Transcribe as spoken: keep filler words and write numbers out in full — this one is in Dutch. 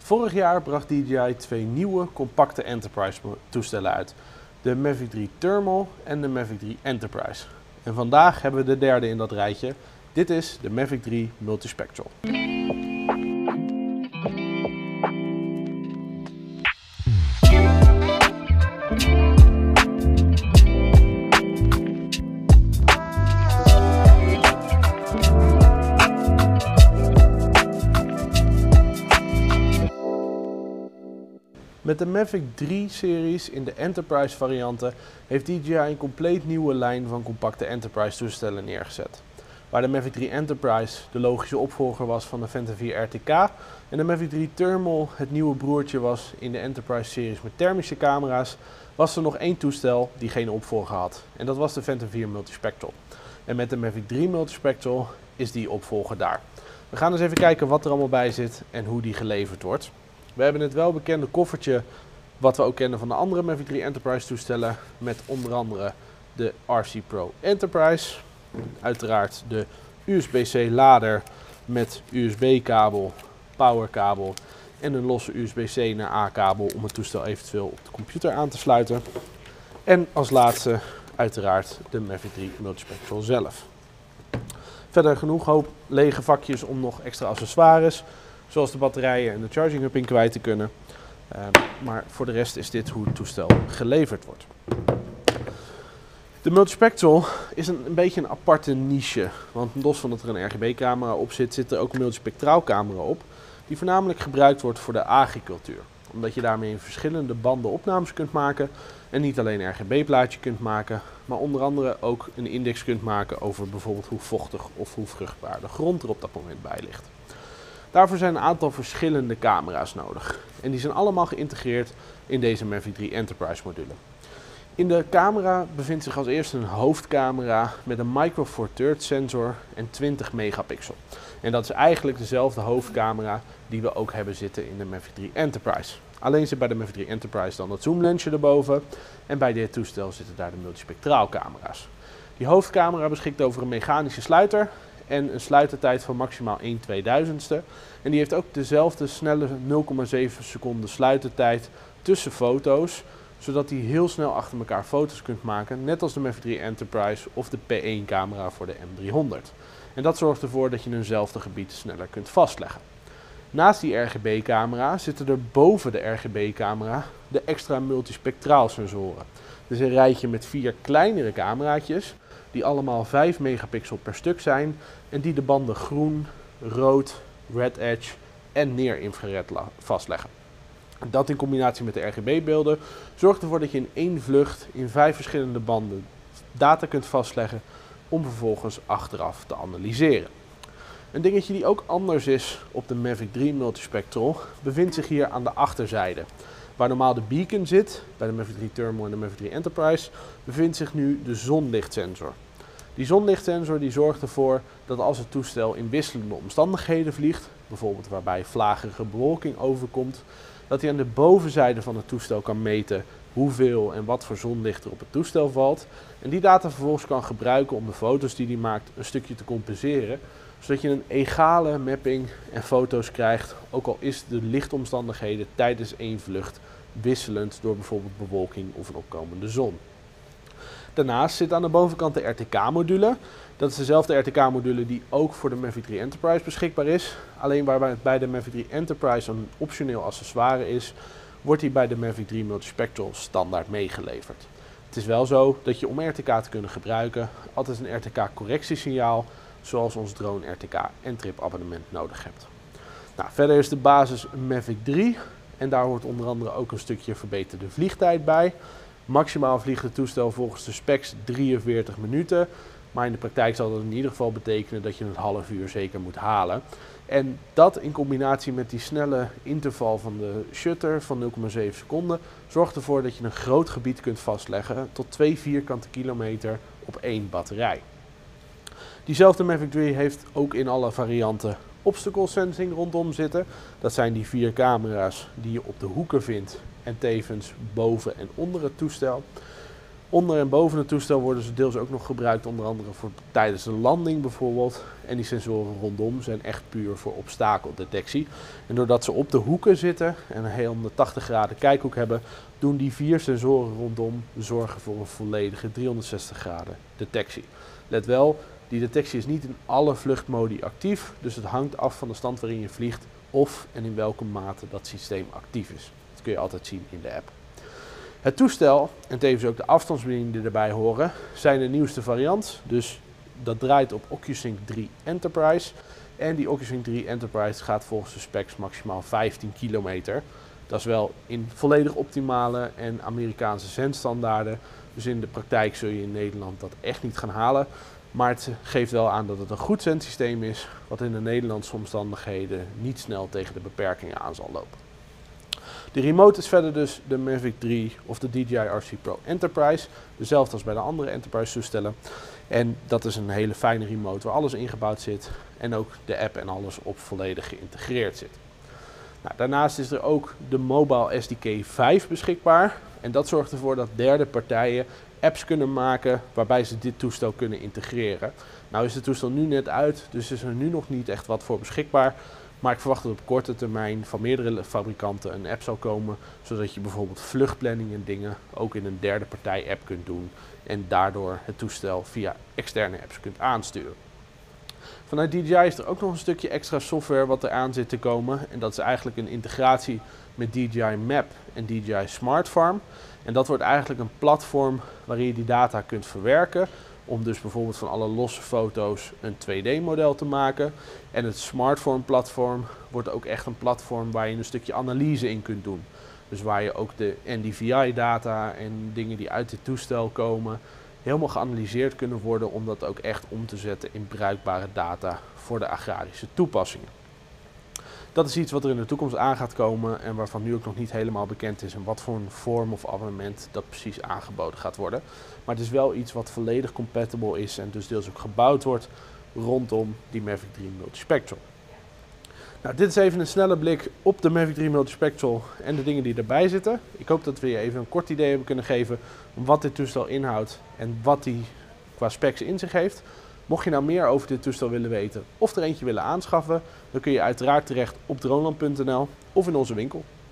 Vorig jaar bracht D J I twee nieuwe compacte Enterprise toestellen uit. De Mavic drie Thermal en de Mavic drie Enterprise. En vandaag hebben we de derde in dat rijtje. Dit is de Mavic drie Multispectral. Met de Mavic drie series in de Enterprise varianten heeft D J I een compleet nieuwe lijn van compacte Enterprise toestellen neergezet. Waar de Mavic drie Enterprise de logische opvolger was van de Phantom vier R T K en de Mavic drie Thermal het nieuwe broertje was in de Enterprise series met thermische camera's, was er nog één toestel die geen opvolger had. En dat was de Phantom vier Multispectral. En met de Mavic drie Multispectral is die opvolger daar. We gaan eens even kijken wat er allemaal bij zit en hoe die geleverd wordt. We hebben het welbekende koffertje wat we ook kennen van de andere Mavic drie Enterprise toestellen met onder andere de R C Pro Enterprise. Uiteraard de U S B C lader met U S B kabel, powerkabel en een losse U S B C naar A kabel om het toestel eventueel op de computer aan te sluiten. En als laatste uiteraard de Mavic drie Multispectral zelf. Verder genoeg hoop lege vakjes om nog extra accessoires, zoals de batterijen en de charging hub in kwijt te kunnen. Uh, maar voor de rest is dit hoe het toestel geleverd wordt. De Multispectral is een, een beetje een aparte niche. Want los van dat er een R G B-camera op zit, zit er ook een multispectraal camera op. Die voornamelijk gebruikt wordt voor de agricultuur. Omdat je daarmee in verschillende banden opnames kunt maken. En niet alleen een R G B-plaatje kunt maken, maar onder andere ook een index kunt maken over bijvoorbeeld hoe vochtig of hoe vruchtbaar de grond er op dat moment bij ligt. Daarvoor zijn een aantal verschillende camera's nodig. En die zijn allemaal geïntegreerd in deze Mavic drie Enterprise module. In de camera bevindt zich als eerste een hoofdcamera met een Micro Four Thirds sensor en twintig megapixel. En dat is eigenlijk dezelfde hoofdcamera die we ook hebben zitten in de Mavic drie Enterprise. Alleen zit bij de Mavic drie Enterprise dan het zoomlensje erboven. En bij dit toestel zitten daar de multispectraal camera's. Die hoofdcamera beschikt over een mechanische sluiter en een sluitertijd van maximaal één tweeduizendste. En die heeft ook dezelfde snelle nul komma zeven seconden sluitertijd tussen foto's, zodat hij heel snel achter elkaar foto's kunt maken, net als de Mavic drie Enterprise of de P één camera voor de M driehonderd. En dat zorgt ervoor dat je eenzelfde gebied sneller kunt vastleggen. Naast die R G B-camera zitten er boven de R G B-camera de extra multispectraal sensoren. Dus een rijtje met vier kleinere cameraatjes die allemaal vijf megapixel per stuk zijn en die de banden groen, rood, red edge en near-infrared vastleggen. Dat in combinatie met de R G B-beelden zorgt ervoor dat je in één vlucht in vijf verschillende banden data kunt vastleggen om vervolgens achteraf te analyseren. Een dingetje die ook anders is op de Mavic drie Multispectral bevindt zich hier aan de achterzijde. Waar normaal de beacon zit, bij de Mavic drie Thermal en de Mavic drie Enterprise, bevindt zich nu de zonlichtsensor. Die zonlichtsensor die zorgt ervoor dat als het toestel in wisselende omstandigheden vliegt, bijvoorbeeld waarbij vlagerige bewolking overkomt, dat hij aan de bovenzijde van het toestel kan meten hoeveel en wat voor zonlicht er op het toestel valt. En die data vervolgens kan gebruiken om de foto's die hij maakt een stukje te compenseren, zodat je een egale mapping en foto's krijgt, ook al is de lichtomstandigheden tijdens één vlucht wisselend door bijvoorbeeld bewolking of een opkomende zon. Daarnaast zit aan de bovenkant de R T K-module. Dat is dezelfde R T K-module die ook voor de Mavic drie Enterprise beschikbaar is. Alleen waarbij het bij de Mavic drie Enterprise een optioneel accessoire is, wordt die bij de Mavic drie Multispectral standaard meegeleverd. Het is wel zo dat je om R T K te kunnen gebruiken altijd een R T K-correctiesignaal, zoals ons drone R T K en trip abonnement nodig hebt. Nou, verder is de basis Mavic drie en daar hoort onder andere ook een stukje verbeterde vliegtijd bij. Maximaal vliegt het toestel volgens de specs drieënveertig minuten, maar in de praktijk zal dat in ieder geval betekenen dat je een half uur zeker moet halen. En dat in combinatie met die snelle interval van de shutter van nul komma zeven seconden zorgt ervoor dat je een groot gebied kunt vastleggen tot twee vierkante kilometer op één batterij. Diezelfde Mavic drie heeft ook in alle varianten obstacle sensing rondom zitten. Dat zijn die vier camera's die je op de hoeken vindt en tevens boven en onder het toestel. Onder en boven het toestel worden ze deels ook nog gebruikt, onder andere voor tijdens de landing bijvoorbeeld. En die sensoren rondom zijn echt puur voor obstakeldetectie. En doordat ze op de hoeken zitten en een honderdtachtig graden kijkhoek hebben, doen die vier sensoren rondom zorgen voor een volledige driehonderdzestig graden detectie. Let wel, die detectie is niet in alle vluchtmodi actief, dus het hangt af van de stand waarin je vliegt of en in welke mate dat systeem actief is. Dat kun je altijd zien in de app. Het toestel en tevens ook de afstandsbediening die erbij horen zijn de nieuwste variant. Dus dat draait op OcuSync drie Enterprise. En die OcuSync drie Enterprise gaat volgens de specs maximaal vijftien kilometer. Dat is wel in volledig optimale en Amerikaanse zendstandaarden. Dus in de praktijk zul je in Nederland dat echt niet gaan halen. Maar het geeft wel aan dat het een goed zendsysteem is, wat in de Nederlandse omstandigheden niet snel tegen de beperkingen aan zal lopen. De remote is verder dus de Mavic drie of de D J I R C Pro Enterprise. Dezelfde als bij de andere Enterprise toestellen. En dat is een hele fijne remote waar alles ingebouwd zit. En ook de app en alles op volledig geïntegreerd zit. Nou, daarnaast is er ook de Mobile S D K vijf beschikbaar. En dat zorgt ervoor dat derde partijen apps kunnen maken waarbij ze dit toestel kunnen integreren. Nou is het toestel nu net uit, dus is er nu nog niet echt wat voor beschikbaar. Maar ik verwacht dat op korte termijn van meerdere fabrikanten een app zal komen, zodat je bijvoorbeeld vluchtplanning en dingen ook in een derde partij app kunt doen en daardoor het toestel via externe apps kunt aansturen. Vanuit D J I is er ook nog een stukje extra software wat eraan zit te komen en dat is eigenlijk een integratie met D J I Map en D J I Smart Farm. En dat wordt eigenlijk een platform waarin je die data kunt verwerken. Om dus bijvoorbeeld van alle losse foto's een twee D model te maken. En het Smartphone platform wordt ook echt een platform waar je een stukje analyse in kunt doen. Dus waar je ook de N D V I data en dingen die uit dit toestel komen helemaal geanalyseerd kunnen worden om dat ook echt om te zetten in bruikbare data voor de agrarische toepassingen. Dat is iets wat er in de toekomst aan gaat komen en waarvan nu ook nog niet helemaal bekend is en wat voor een vorm of abonnement dat precies aangeboden gaat worden. Maar het is wel iets wat volledig compatible is en dus deels ook gebouwd wordt rondom die Mavic drie Multispectral. Nou, dit is even een snelle blik op de Mavic drie Multispectral en de dingen die erbij zitten. Ik hoop dat we je even een kort idee hebben kunnen geven om wat dit toestel inhoudt en wat die qua specs in zich heeft. Mocht je nou meer over dit toestel willen weten of er eentje willen aanschaffen, dan kun je uiteraard terecht op droneland punt n l of in onze winkel.